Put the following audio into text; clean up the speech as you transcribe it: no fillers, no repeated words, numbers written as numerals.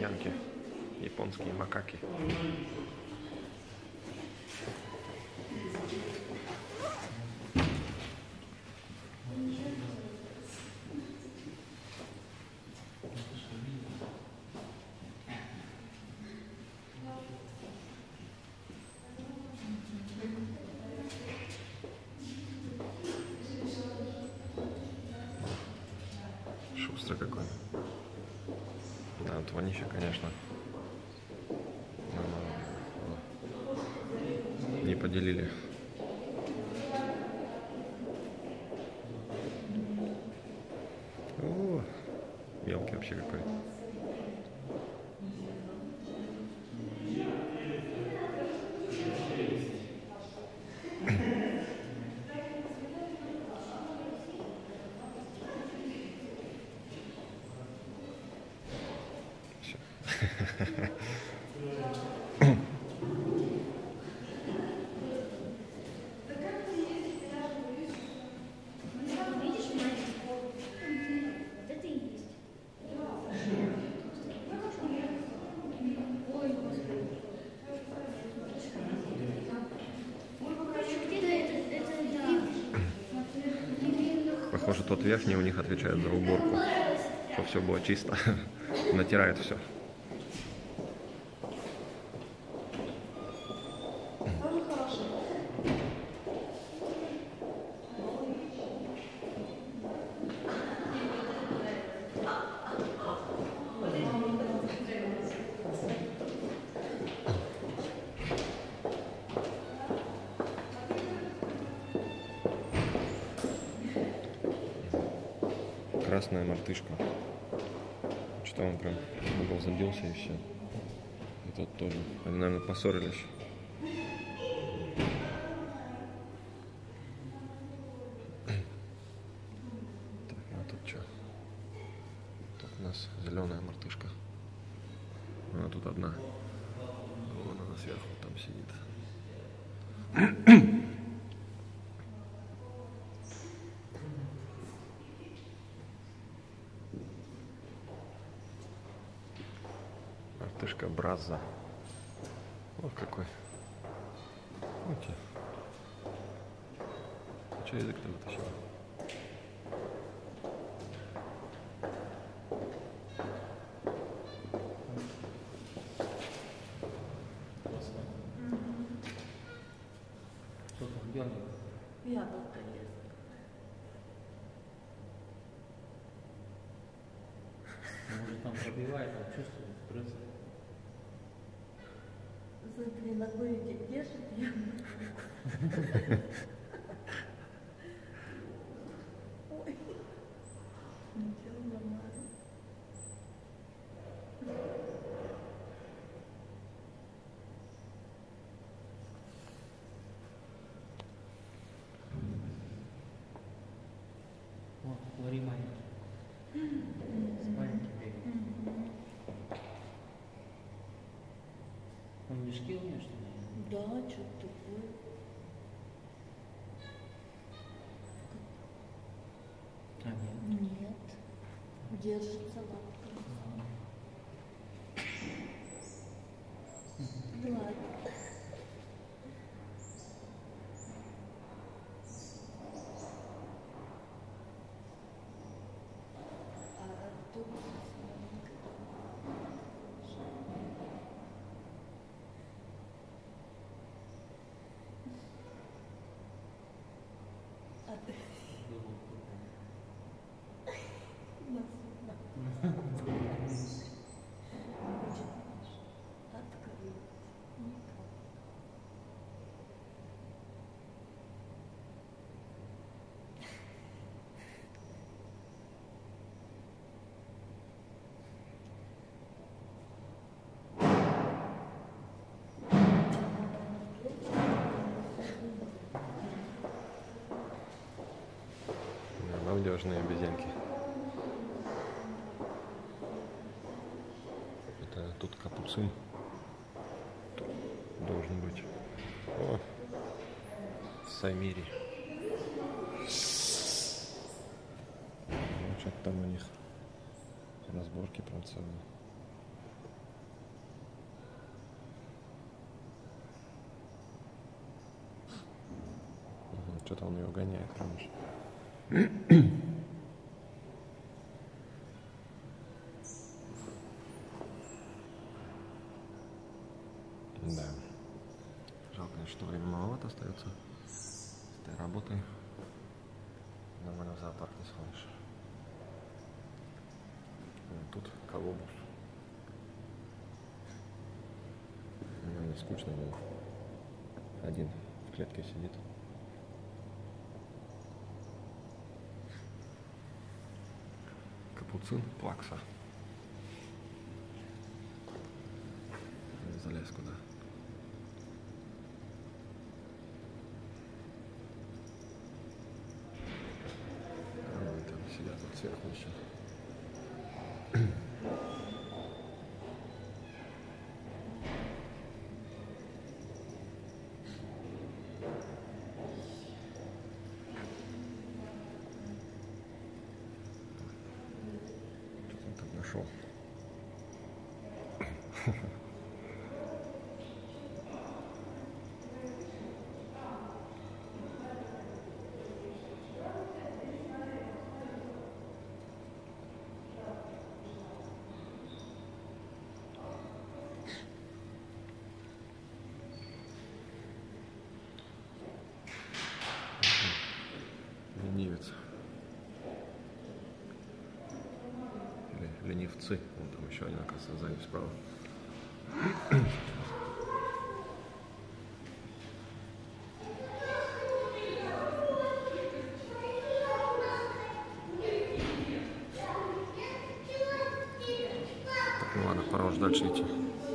обезьянки, японские макаки. Шустрый какой. Да, вот вонища, конечно. Не поделили. О, мелкий вообще какой. Похоже, тот верхний у них отвечает за уборку, чтобы все было чисто. Натирает все. Красная мартышка. Что-то он прям в угол забился и все. И тот тоже. Они, наверное, поссорились. Так, ну а тут что? Тут у нас зеленая мартышка. Она тут одна. Вон она сверху там сидит. Мартышка Бразза. Вот какой. Вот тебе. Че язык-то вытащил? Что там, белый? Яблоко ест. Может, там пробивает, он чувствует, прыгает. Смотри, ногой держит яблоко. Ой, ничего, нормально. О, Лари маленький. Маленький бегает. Он мешки у меня, что ли? Да, что-то такое. А, нет. Нет. Держится лапкой. Гладит. А тут Молодежные обезьянки. Это тут капуцин должен быть. О, Самири. Что-то там у них разборки прям целые. Что-то он ее гоняет, конечно. Да. Жалко, что время маловато остается с этой работой. Нормально в зоопарк не сходишь. Тут колобус. Наверное, скучно было. Один в клетке сидит. Капуцин, плакса. Залез куда. Там сидят вот сверху еще. Что-то он там нашел. Ленивец. Или ленивцы. Вон там еще один, оказывается, сзади справа. Так, ну ладно, пора уже дальше идти.